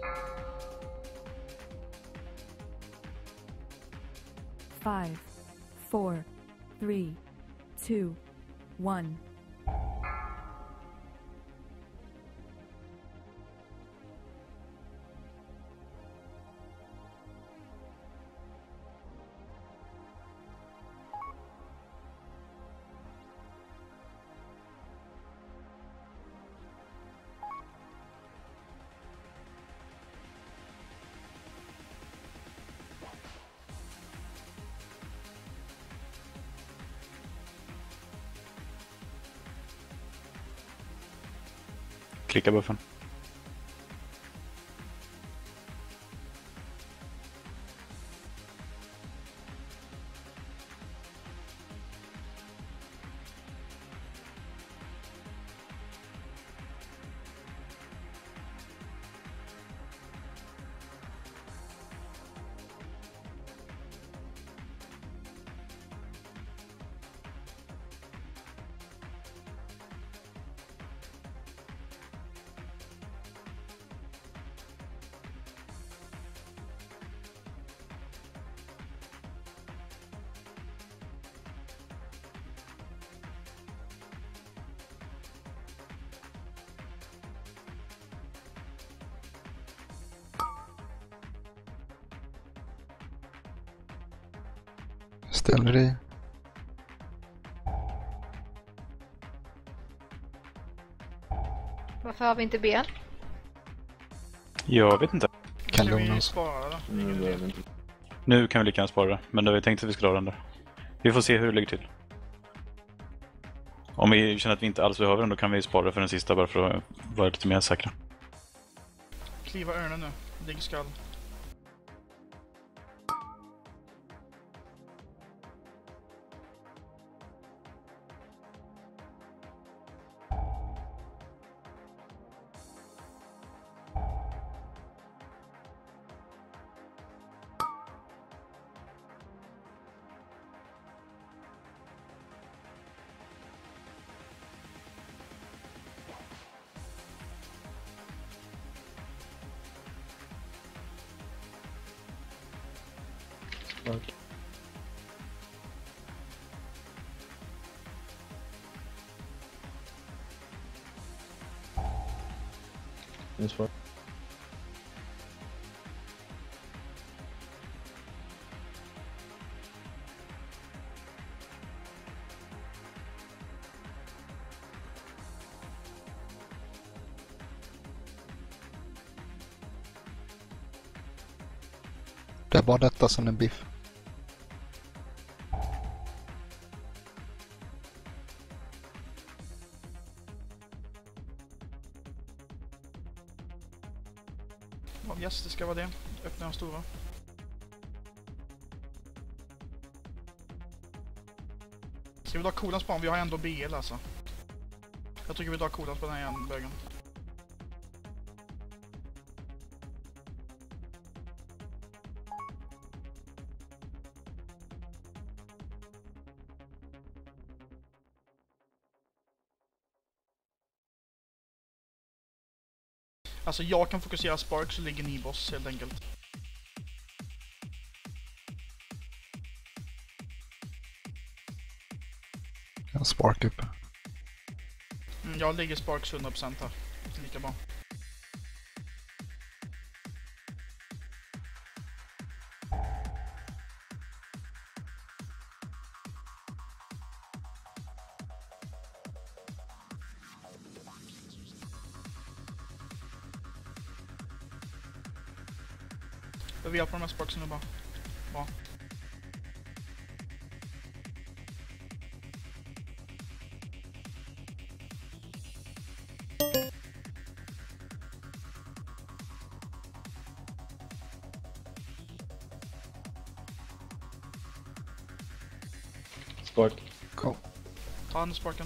5, 4, 3, 2, 1. Klicka buffen. Ställer dig. Varför har vi inte ben? Jag vet inte. Kan Ska vi lugna oss. spara då? Nu kan vi lika gärna spara det, men det var tänkt att vi skulle ha den där. Vi får se hur det ligger till. Om vi känner att vi inte alls behöver den, då kan vi spara det för den sista bara för att vara lite mer säkra. Kliva örnen nu. Ligg skall. Det var detta som en biff. Yes, det ska vara det. Öppna de stora. Ska vi dra coolans på? Vi har ändå BL alltså. Jag tycker vi drar coolans på den här igen, bögen. Alltså jag kan fokusera spark så ligger ni boss helt enkelt. Jag spark upp. Jag ligger sparks 100% här. Lika bra. Vi har på de här sparksen nu bara. Bra. Spark. Go. Ta hand om sparken.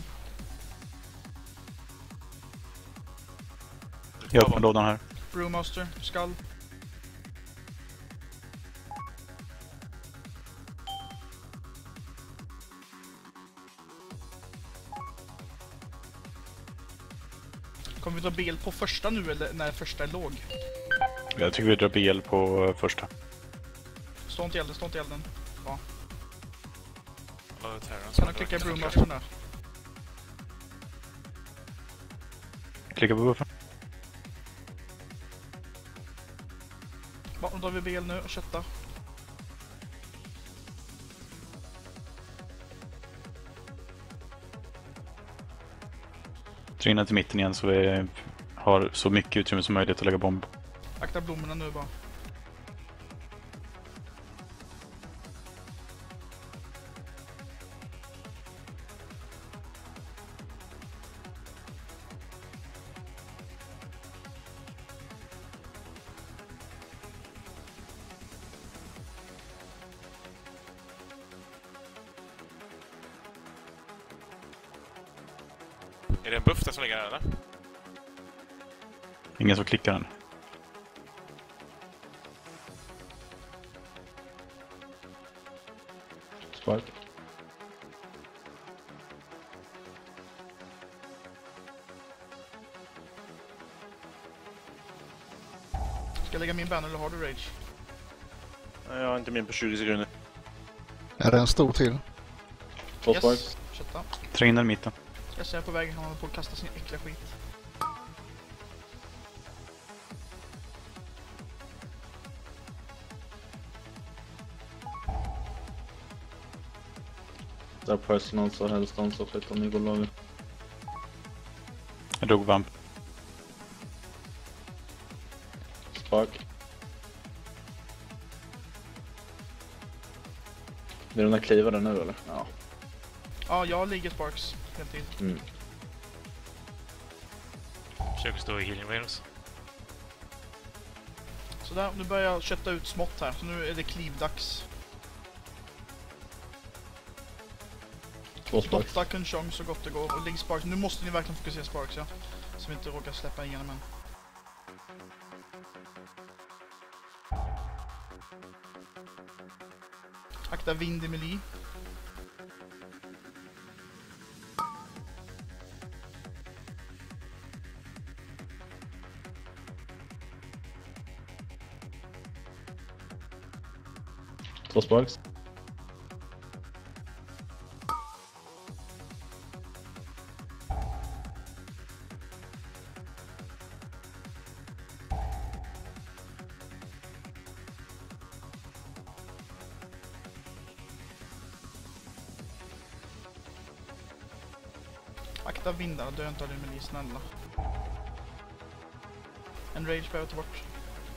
Jag öppnar lådan här. Brewmaster, skall. Kommer vi ta bild på första nu eller när första är låg? Jag tycker vi drar BL på första. Stå inte i elden, stå inte i elden. Bra. Alla terrorn Kan du klicka broom rushten där? Klicka på buffen. Bra, då drar vi BL nu och köttar. Trinna till mitten igen så vi har så mycket utrymme som möjligt att lägga bomb. Akta blommorna nu bara. Är det en buff där som ligger här eller? Ingen som klickar den. Spark. Ska jag lägga min banner eller har du rage? Nej, jag har inte min på 20 sekunder. Är det en stor till? 2 spark. Yes, kötta. Trinna i mitten. Jag ser på väg, han håller på att kasta sin äckliga skit. Där personal så helst de så fett om ni går lager. Jag drog vamp. Spark. Det är den där klivaren nu eller? Ja. Ja, jag ligger sparks. Helt till. Mm. Försöker stå i healing waves. Så där, nu börjar jag kötta ut smått här. Så nu är det klivdags. 2 spark. Dotta kunchong så gott det går. Och ligg sparks. Nu måste ni verkligen fokusera sparks, ja. Så vi inte råkar släppa igenom än. Akta vind i melee. Två sparks. Akta vindar, dö inte av din melee, snälla. En rage behöver ta bort.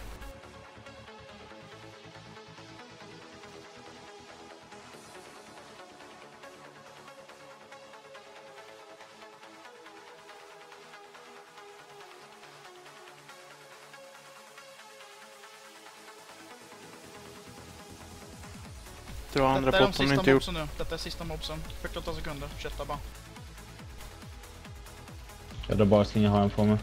Dra andra Detta är de bot om ni sista inte gjort. mobsen nu. Detta är sista mobsen. 48 sekunder. Kötta bara. Jag drar bara så ingen har en på mig.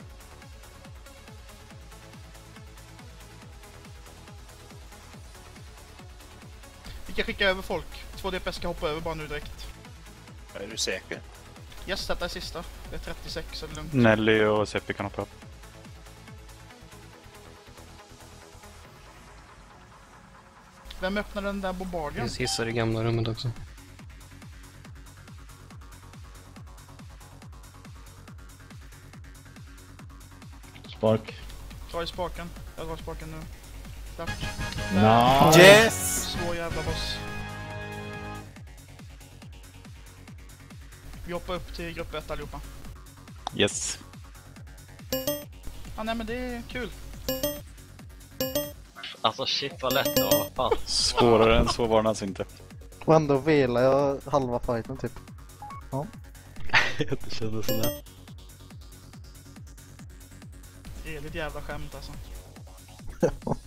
Vi kan skicka över folk. 2 DPS ska hoppa över bara nu direkt. Är du säker? Yes, detta är sista. Det är 36, så det är lugnt. Nelly och Seppi kan hoppa upp. Vem öppnar den där bombardian? Det finns hissar i gamla rummet också. Spark. Dra i spaken. Jag drar spaken nu. Klart. Nice! Yes! Svår jävla boss. Vi hoppar upp till grupp 1 allihopa. Yes. Ah, nej men det är kul. Alltså shit vad lätt det var, vad fan. Svårare än så var den alltså inte. Och ändå vilar jag halva fighten typ. Det kändes sådär. Det är lite jävla skämt alltså.